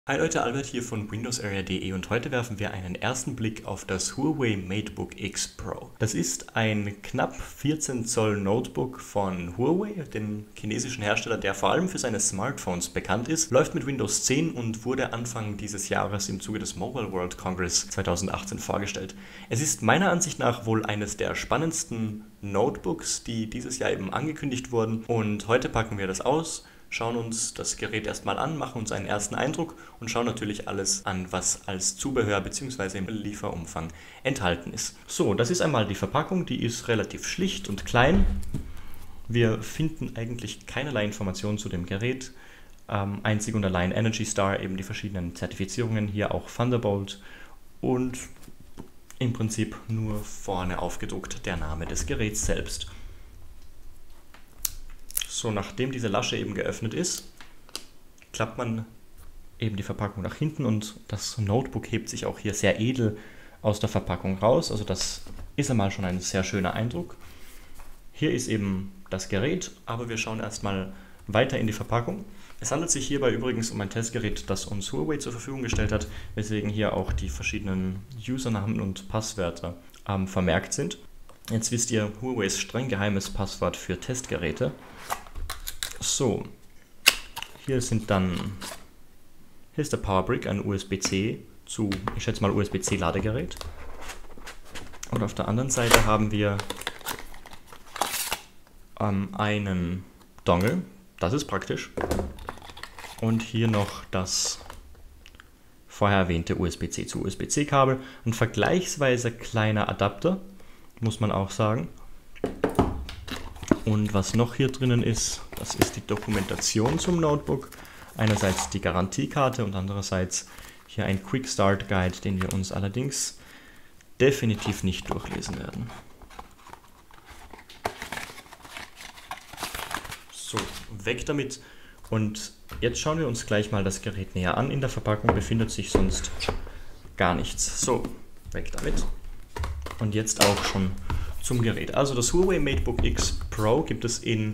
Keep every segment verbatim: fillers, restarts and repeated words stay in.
Hi Leute, Albert hier von Windows Area punkt de und heute werfen wir einen ersten Blick auf das Huawei MateBook X Pro. Das ist ein knapp vierzehn Zoll Notebook von Huawei, dem chinesischen Hersteller, der vor allem für seine Smartphones bekannt ist, läuft mit Windows zehn und wurde Anfang dieses Jahres im Zuge des Mobile World Congress zweitausendachtzehn vorgestellt. Es ist meiner Ansicht nach wohl eines der spannendsten Notebooks, die dieses Jahr eben angekündigt wurden, und heute packen wir das aus, schauen uns das Gerät erstmal an, machen uns einen ersten Eindruck und schauen natürlich alles an, was als Zubehör bzw. im Lieferumfang enthalten ist. So, das ist einmal die Verpackung, die ist relativ schlicht und klein. Wir finden eigentlich keinerlei Informationen zu dem Gerät. Ähm, einzig und allein Energy Star, eben die verschiedenen Zertifizierungen, hier auch Thunderbolt und im Prinzip nur vorne aufgedruckt der Name des Geräts selbst. So, nachdem diese Lasche eben geöffnet ist, klappt man eben die Verpackung nach hinten und das Notebook hebt sich auch hier sehr edel aus der Verpackung raus. Also das ist einmal schon ein sehr schöner Eindruck. Hier ist eben das Gerät, aber wir schauen erstmal weiter in die Verpackung. Es handelt sich hierbei übrigens um ein Testgerät, das uns Huawei zur Verfügung gestellt hat, weswegen hier auch die verschiedenen Usernamen und Passwörter ähm, vermerkt sind. Jetzt wisst ihr Huawei's streng geheimes Passwort für Testgeräte. So, hier sind dann, hier ist der Powerbrick, ein U S B C zu, ich schätze mal U S B C Ladegerät. Und auf der anderen Seite haben wir ähm, einen Dongle, das ist praktisch. Und hier noch das vorher erwähnte U S B C zu U S B C Kabel, ein vergleichsweise kleiner Adapter, muss man auch sagen. Und was noch hier drinnen ist, das ist die Dokumentation zum Notebook. Einerseits die Garantiekarte und andererseits hier ein Quick Start Guide, den wir uns allerdings definitiv nicht durchlesen werden. So, weg damit. Und jetzt schauen wir uns gleich mal das Gerät näher an. In der Verpackung befindet sich sonst gar nichts. So, weg damit. Und jetzt auch schon zum Gerät. Also das Huawei MateBook X Pro gibt es in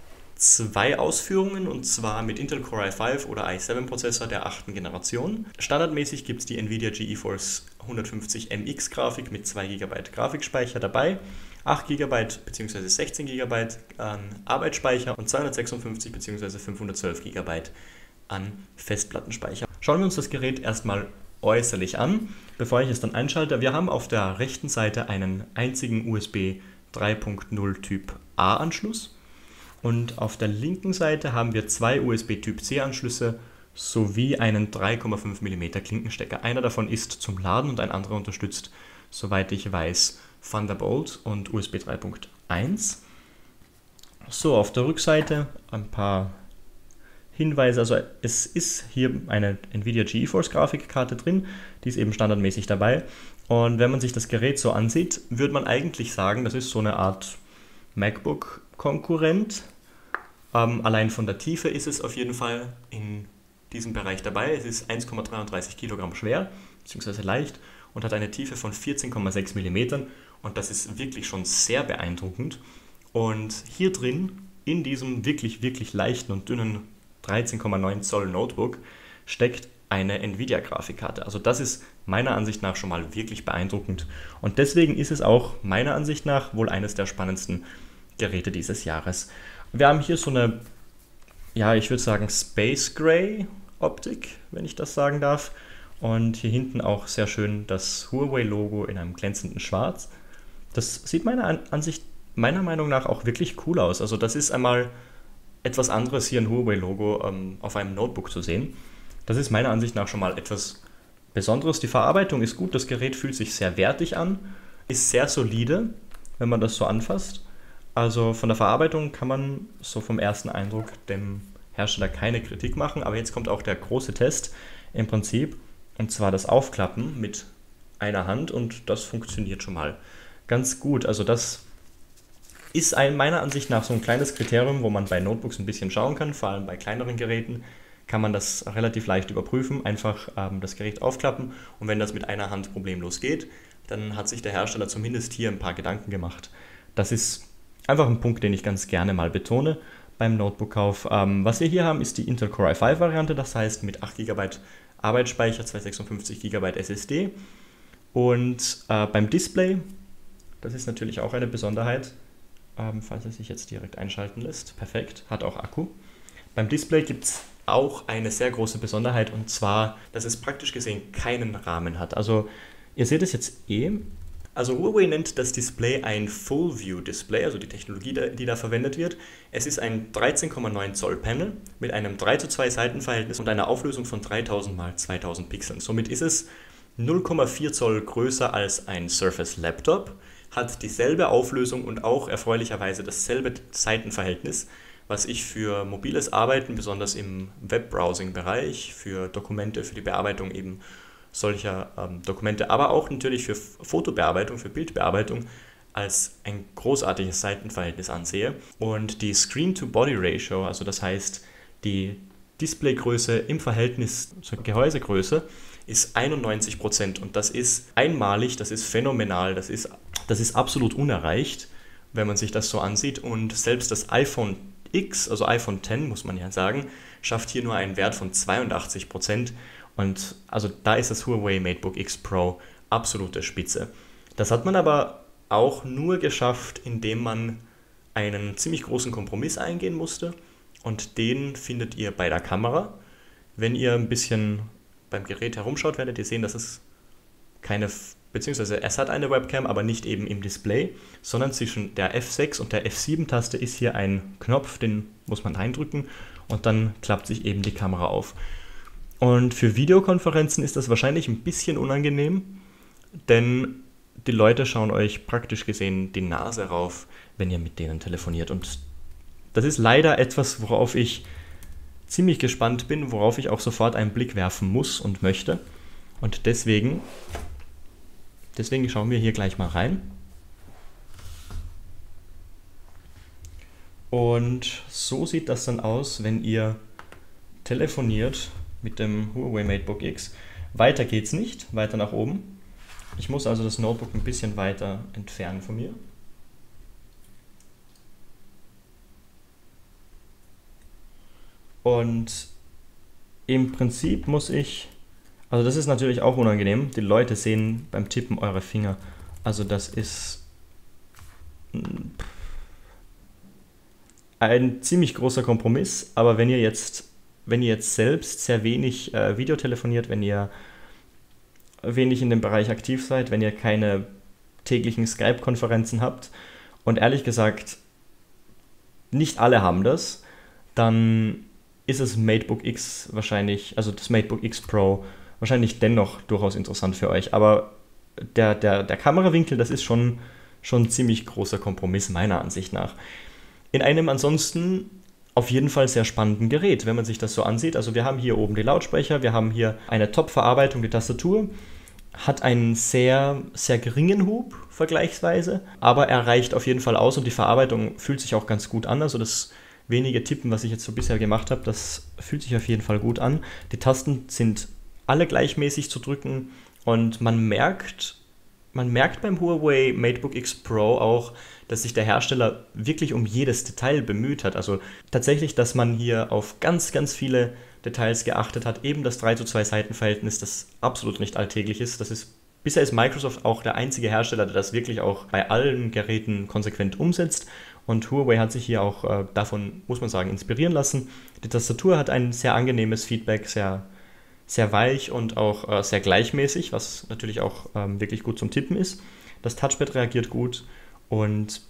zwei Ausführungen, und zwar mit Intel Core i fünf oder i sieben Prozessor der achten Generation. Standardmäßig gibt es die Nvidia GeForce hundertfünfzig M X Grafik mit zwei Gigabyte Grafikspeicher dabei, acht Gigabyte bzw. sechzehn Gigabyte an Arbeitsspeicher und zweihundertsechsundfünfzig bzw. fünfhundertzwölf Gigabyte an Festplattenspeicher. Schauen wir uns das Gerät erstmal äußerlich an, bevor ich es dann einschalte. Wir haben auf der rechten Seite einen einzigen U S B drei Punkt null Typ A Anschluss und auf der linken Seite haben wir zwei U S B Typ C Anschlüsse sowie einen drei Komma fünf Millimeter Klinkenstecker. Einer davon ist zum Laden und ein anderer unterstützt, soweit ich weiß, Thunderbolt und U S B drei Punkt eins. So, auf der Rückseite ein paar Hinweise, also es ist hier eine Nvidia GeForce Grafikkarte drin, die ist eben standardmäßig dabei, und wenn man sich das Gerät so ansieht, würde man eigentlich sagen, das ist so eine Art MacBook-Konkurrent. Ähm, allein von der Tiefe ist es auf jeden Fall in diesem Bereich dabei. Es ist eins Komma dreiunddreißig Kilogramm schwer, beziehungsweise leicht, und hat eine Tiefe von vierzehn Komma sechs Millimeter, und das ist wirklich schon sehr beeindruckend. Und hier drin, in diesem wirklich, wirklich leichten und dünnen dreizehn Komma neun Zoll Notebook, steckt eine Nvidia-Grafikkarte. Also das ist meiner Ansicht nach schon mal wirklich beeindruckend. Und deswegen ist es auch meiner Ansicht nach wohl eines der spannendsten Geräte dieses Jahres. Wir haben hier so eine, ja, ich würde sagen Space Gray Optik, wenn ich das sagen darf. Und hier hinten auch sehr schön das Huawei-Logo in einem glänzenden Schwarz. Das sieht meiner Ansicht, meiner Meinung nach auch wirklich cool aus. Also das ist einmal etwas anderes, hier ein Huawei-Logo ähm, auf einem Notebook zu sehen. Das ist meiner Ansicht nach schon mal etwas Besonderes. Die Verarbeitung ist gut, das Gerät fühlt sich sehr wertig an, ist sehr solide, wenn man das so anfasst. Also von der Verarbeitung kann man so vom ersten Eindruck dem Hersteller keine Kritik machen, aber jetzt kommt auch der große Test im Prinzip, und zwar das Aufklappen mit einer Hand, und das funktioniert schon mal ganz gut. Also das ist ein, meiner Ansicht nach so ein kleines Kriterium, wo man bei Notebooks ein bisschen schauen kann, vor allem bei kleineren Geräten kann man das relativ leicht überprüfen, einfach ähm, das Gerät aufklappen, und wenn das mit einer Hand problemlos geht, dann hat sich der Hersteller zumindest hier ein paar Gedanken gemacht. Das ist einfach ein Punkt, den ich ganz gerne mal betone beim Notebook-Kauf. Ähm, was wir hier haben, ist die Intel Core i fünf Variante, das heißt mit acht Gigabyte Arbeitsspeicher zweihundertsechsundfünfzig Gigabyte S S D. Und äh, beim Display, das ist natürlich auch eine Besonderheit, ähm, falls es sich jetzt direkt einschalten lässt, perfekt, hat auch Akku. Beim Display gibt es auch eine sehr große Besonderheit, und zwar, dass es praktisch gesehen keinen Rahmen hat. Also ihr seht es jetzt eh. Also Huawei nennt das Display ein Full-View-Display, also die Technologie, die da verwendet wird. Es ist ein dreizehn Komma neun Zoll Panel mit einem drei zu zwei Seitenverhältnis und einer Auflösung von dreitausend mal zweitausend Pixeln. Somit ist es null Komma vier Zoll größer als ein Surface Laptop, hat dieselbe Auflösung und auch erfreulicherweise dasselbe Seitenverhältnis, was ich für mobiles Arbeiten, besonders im Webbrowsing-Bereich, für Dokumente, für die Bearbeitung eben solcher ähm, Dokumente, aber auch natürlich für Fotobearbeitung, für Bildbearbeitung als ein großartiges Seitenverhältnis ansehe. Und die Screen-to-Body-Ratio, also das heißt die Displaygröße im Verhältnis zur Gehäusegröße, ist einundneunzig Prozent, und das ist einmalig, das ist phänomenal, das ist, das ist absolut unerreicht, wenn man sich das so ansieht, und selbst das iPhone X, also iPhone X muss man ja sagen, schafft hier nur einen Wert von zweiundachtzig Prozent. Und also da ist das Huawei MateBook X Pro absolute Spitze. Das hat man aber auch nur geschafft, indem man einen ziemlich großen Kompromiss eingehen musste. Und den findet ihr bei der Kamera. Wenn ihr ein bisschen beim Gerät herumschaut, werdet ihr sehen, dass es keine, beziehungsweise es hat eine Webcam, aber nicht eben im Display, sondern zwischen der F sechs und der F sieben Taste ist hier ein Knopf, den muss man reindrücken und dann klappt sich eben die Kamera auf. Und für Videokonferenzen ist das wahrscheinlich ein bisschen unangenehm, denn die Leute schauen euch praktisch gesehen die Nase rauf, wenn ihr mit denen telefoniert. Und das ist leider etwas, worauf ich ziemlich gespannt bin, worauf ich auch sofort einen Blick werfen muss und möchte. Und deswegen, deswegen schauen wir hier gleich mal rein. Und so sieht das dann aus, wenn ihr telefoniert mit dem Huawei MateBook X. Weiter geht's nicht, weiter nach oben. Ich muss also das Notebook ein bisschen weiter entfernen von mir. Und im Prinzip muss ich, also das ist natürlich auch unangenehm, die Leute sehen beim Tippen eure Finger. Also das ist ein ziemlich großer Kompromiss, aber wenn ihr jetzt Wenn ihr jetzt selbst sehr wenig äh, Video telefoniert, wenn ihr wenig in dem Bereich aktiv seid, wenn ihr keine täglichen Skype-Konferenzen habt und ehrlich gesagt, nicht alle haben das, dann ist das MateBook X wahrscheinlich, also das MateBook X Pro, wahrscheinlich dennoch durchaus interessant für euch. Aber der, der, der Kamerawinkel, das ist schon, schon ein ziemlich großer Kompromiss meiner Ansicht nach. In einem ansonsten auf jeden Fall sehr spannenden Gerät, wenn man sich das so ansieht. Also wir haben hier oben die Lautsprecher, wir haben hier eine Top-Verarbeitung, die Tastatur, hat einen sehr, sehr geringen Hub vergleichsweise, aber er reicht auf jeden Fall aus und die Verarbeitung fühlt sich auch ganz gut an. Also das wenige Tippen, was ich jetzt so bisher gemacht habe, das fühlt sich auf jeden Fall gut an. Die Tasten sind alle gleichmäßig zu drücken und man merkt, man merkt beim Huawei MateBook X Pro auch, dass sich der Hersteller wirklich um jedes Detail bemüht hat. Also tatsächlich, dass man hier auf ganz, ganz viele Details geachtet hat. Eben das drei zu zwei Seitenverhältnis, das absolut nicht alltäglich ist. Das ist, bisher ist Microsoft auch der einzige Hersteller, der das wirklich auch bei allen Geräten konsequent umsetzt. Und Huawei hat sich hier auch äh, davon, muss man sagen, inspirieren lassen. Die Tastatur hat ein sehr angenehmes Feedback, sehr, sehr weich und auch äh, sehr gleichmäßig, was natürlich auch ähm, wirklich gut zum Tippen ist. Das Touchpad reagiert gut. Und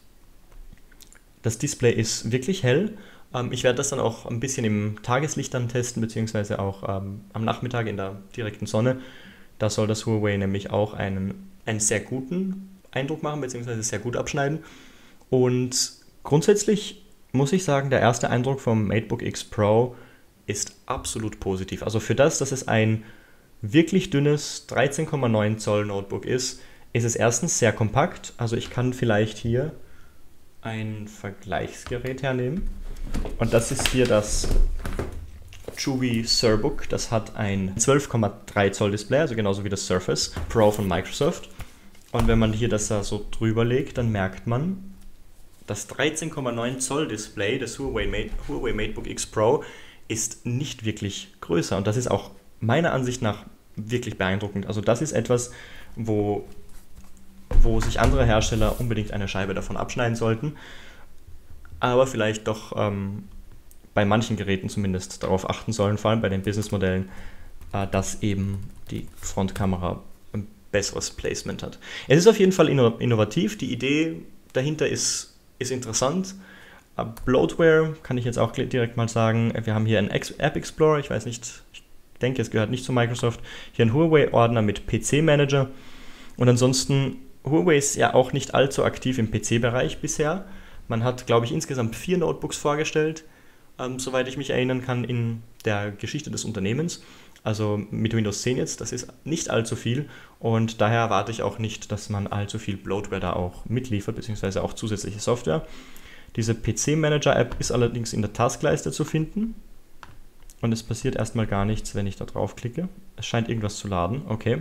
das Display ist wirklich hell. Ähm, ich werde das dann auch ein bisschen im Tageslicht dann testen, beziehungsweise auch ähm, am Nachmittag in der direkten Sonne. Da soll das Huawei nämlich auch einen, einen sehr guten Eindruck machen, beziehungsweise sehr gut abschneiden. Und grundsätzlich muss ich sagen, der erste Eindruck vom MateBook X Pro ist absolut positiv. Also für das, dass es ein wirklich dünnes dreizehn Komma neun Zoll Notebook ist, ist es erstens sehr kompakt. Also ich kann vielleicht hier ein Vergleichsgerät hernehmen. Und das ist hier das Chuwi Surbook. Das hat ein zwölf Komma drei Zoll Display, also genauso wie das Surface Pro von Microsoft. Und wenn man hier das da so drüber legt, dann merkt man, das dreizehn Komma neun Zoll Display des Huawei, Mate, Huawei MateBook X Pro ist nicht wirklich größer. Und das ist auch meiner Ansicht nach wirklich beeindruckend. Also das ist etwas, wo, wo sich andere Hersteller unbedingt eine Scheibe davon abschneiden sollten, aber vielleicht doch ähm, bei manchen Geräten zumindest darauf achten sollen, vor allem bei den Businessmodellen, äh, dass eben die Frontkamera ein besseres Placement hat. Es ist auf jeden Fall inno- innovativ, die Idee dahinter ist, ist interessant. Äh, Bloatware kann ich jetzt auch direkt mal sagen, wir haben hier einen Ex- App Explorer, ich weiß nicht, ich denke, es gehört nicht zu Microsoft, hier einen Huawei-Ordner mit P C-Manager und ansonsten, Huawei ist ja auch nicht allzu aktiv im P C-Bereich bisher. Man hat, glaube ich, insgesamt vier Notebooks vorgestellt, ähm, soweit ich mich erinnern kann, in der Geschichte des Unternehmens. Also mit Windows zehn jetzt, das ist nicht allzu viel und daher erwarte ich auch nicht, dass man allzu viel Bloatware da auch mitliefert, beziehungsweise auch zusätzliche Software. Diese P C-Manager-App ist allerdings in der Taskleiste zu finden und es passiert erstmal gar nichts, wenn ich da draufklicke. Es scheint irgendwas zu laden, okay.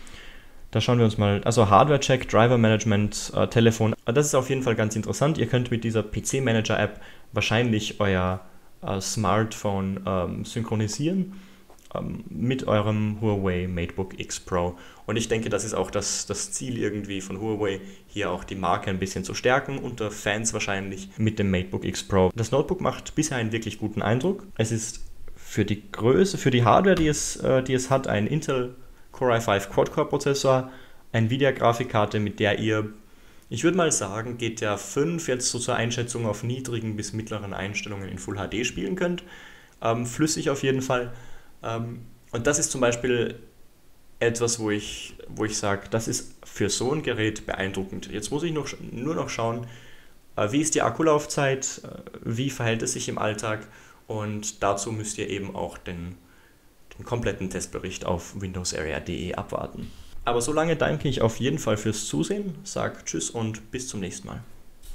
Da schauen wir uns mal, also Hardware-Check, Driver-Management, äh, Telefon, das ist auf jeden Fall ganz interessant. Ihr könnt mit dieser P C-Manager-App wahrscheinlich euer äh, Smartphone ähm, synchronisieren ähm, mit eurem Huawei MateBook X Pro. Und ich denke, das ist auch das, das Ziel irgendwie von Huawei, hier auch die Marke ein bisschen zu stärken, unter Fans wahrscheinlich mit dem MateBook X Pro. Das Notebook macht bisher einen wirklich guten Eindruck. Es ist für die Größe, für die Hardware, die es, äh, die es hat, ein Intel Core i fünf Quad-Core-Prozessor, eine Nvidia-Grafikkarte, mit der ihr, ich würde mal sagen, G T A fünf jetzt so zur Einschätzung auf niedrigen bis mittleren Einstellungen in Full H D spielen könnt. Ähm, flüssig auf jeden Fall. Ähm, und das ist zum Beispiel etwas, wo ich, wo ich sage, das ist für so ein Gerät beeindruckend. Jetzt muss ich noch, nur noch schauen, äh, wie ist die Akkulaufzeit, äh, wie verhält es sich im Alltag und dazu müsst ihr eben auch den den kompletten Testbericht auf windows area punkt de abwarten. Aber solange danke ich auf jeden Fall fürs Zusehen, sag Tschüss und bis zum nächsten Mal.